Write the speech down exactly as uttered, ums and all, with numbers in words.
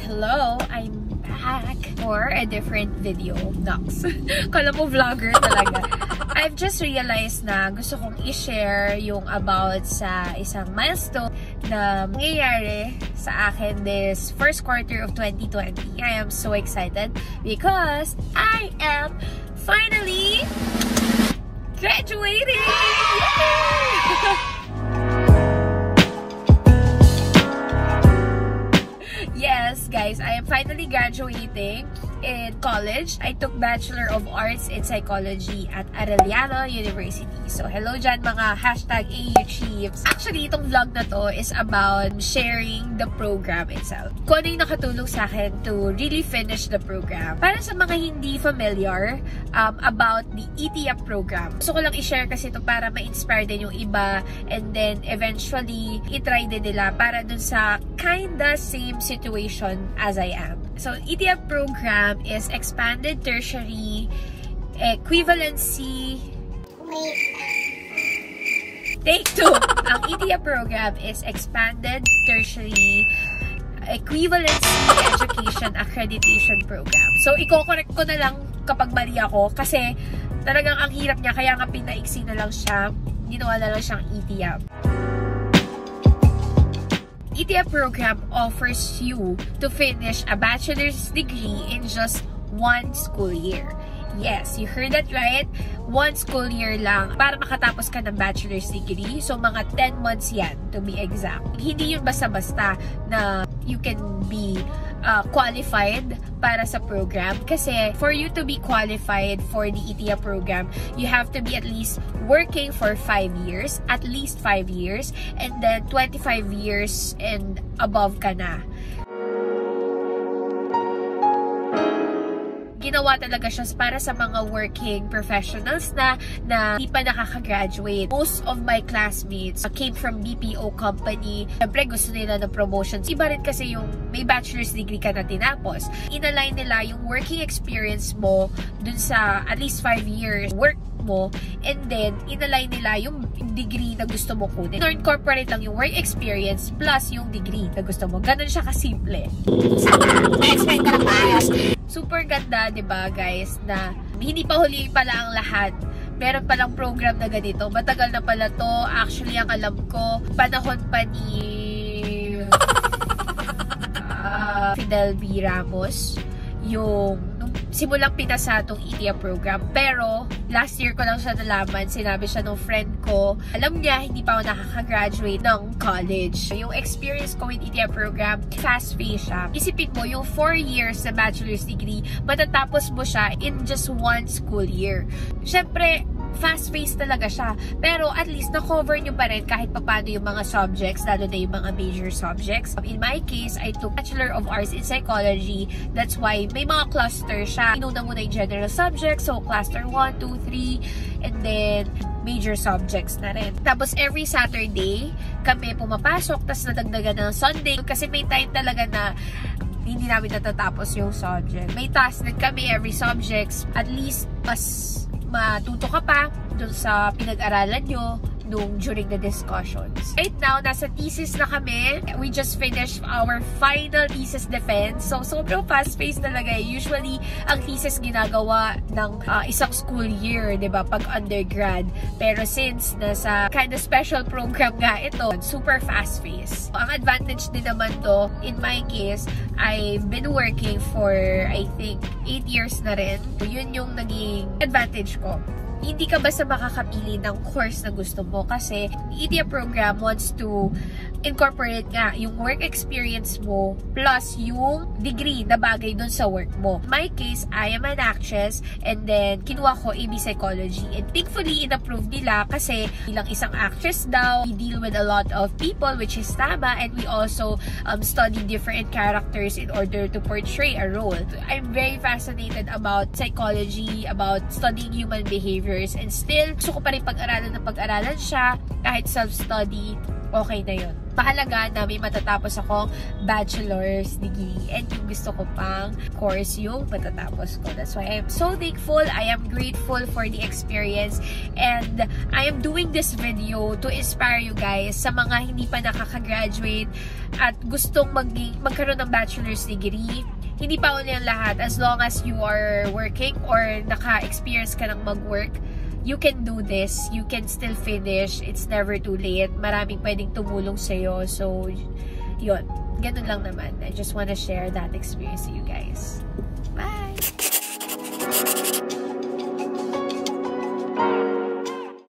Hello, I'm back for a different video. Nox. Kala mo vlogger talaga. I've just realized na gusto kong i-share yung about sa isang milestone na mangyayari sa akin this first quarter of twenty twenty. I am so excited because I am finally graduating! Yes, guys, I am finally graduating in college. I took Bachelor of Arts in Psychology at Arellano University. So, hello dyan mga hashtag A U Chiefs. Actually, itong vlog na to is about sharing the program itself. Kung ano yung nakatulong sa akin to really finish the program. Para sa mga hindi familiar um, about the ETEEAP Program, gusto ko lang i-share kasi ito para ma-inspire din yung iba and then eventually itry din nila para dun sa kinda same situation as I am. So, ETEEAP Program is Expanded Tertiary Equivalency... Wait. Take two! Ang ETEEAP Program is Expanded Tertiary Equivalency Education Accreditation Program. So, i-correct ko na lang kapag mali ako kasi talagang ang hirap niya kaya nga pinaiksi na lang siya. Ginawa na lang siyang ETEEAP. ETEEAP Program offers you to finish a bachelor's degree in just one school year. Yes, you heard that right. One school year lang para makatapos ka ng bachelor's degree. So, mga ten months yan, to be exact. Hindi yun basta-basta na you can be uh, qualified para sa program. Kasi, for you to be qualified for the ETEEAP program, you have to be at least working for five years. At least five years. And then, twenty-five years and above ka na. Ginawa talaga siya para sa mga working professionals na na hindi pa nakaka-graduate. Most of my classmates came from B P O company. Siyempre, gusto nila ng promotions. Iba rin kasi yung may bachelor's degree ka na tinapos. Inalign nila yung working experience mo dun sa at least five years work mo, and then inalign nila yung degree na gusto mo kunin. No-incorporate lang yung work experience plus yung degree na gusto mo. Ganun siya kasimple. Na-explain ko lang maayos. Super ganda, diba guys, na hindi pa huli pala ang lahat. Meron palang program na ganito. Matagal na pala to. Actually, ang alam ko, panahon pa ni uh, Fidel B. Ramos, yung simulang pinasa itong ETEEAP program. Pero, last year ko lang siya nalaman. Sinabi siya ng friend ko. Alam niya, hindi pa ako nakaka-graduate ng college. Yung experience ko with ETEEAP program, fast-paced siya. Isipin mo, yung four years na bachelor's degree, matatapos mo siya in just one school year. Siyempre, fast-paced talaga siya. Pero at least na-cover nyo pa rin kahit papano yung mga subjects, lalo na yung mga major subjects. In my case, I took Bachelor of Arts in Psychology. That's why may mga cluster siya. Inuna muna yung general subjects. So, cluster one, two, three, and then major subjects na rin. Tapos, every Saturday, kami pumapasok, tapos nadagdagan ng Sunday. Kasi may time talaga na hindi namin natatapos yung subject. May task din kami every subjects. At least, mas matuto ka pa dun sa pinag-aralan nyo nung during the discussions. Right now, nasa thesis na kami. We just finished our final thesis defense. So, sobrang fast-paced talaga. Usually, ang thesis ginagawa ng uh, isang school year, diba? Pag undergrad. Pero since nasa kind of special program nga ito, super fast-paced. Ang advantage din naman to, in my case, I've been working for, I think, eight years na rin. So, yun yung naging advantage ko. Hindi ka basta makakapili ng course na gusto mo kasi ETEEAP program wants to incorporate nga yung work experience mo plus yung degree na bagay dun sa work mo. In my case, I am an actress and then kinuha ko A B Psychology and thankfully in-approve nila kasi bilang isang actress daw, we deal with a lot of people which is tama and we also um, study different characters in order to portray a role. I'm very fascinated about psychology, about studying human behaviors and still gusto ko pa rin pag-aralan na pag-aralan siya kahit self-study okay na yun. Mahalaga na may matatapos akong bachelor's degree and yung gusto ko pang course yung matatapos ko. That's why I'm so thankful. I am grateful for the experience and I am doing this video to inspire you guys sa mga hindi pa nakaka-graduate at gustong maging, magkaroon ng bachelor's degree. Hindi pa uli ang lahat. As long as you are working or naka-experience ka ng mag-work, you can do this. You can still finish. It's never too late. Maraming pwedeng tumulong sa'yo. So, yun. Ganun lang naman. I just wanna share that experience to you guys. Bye!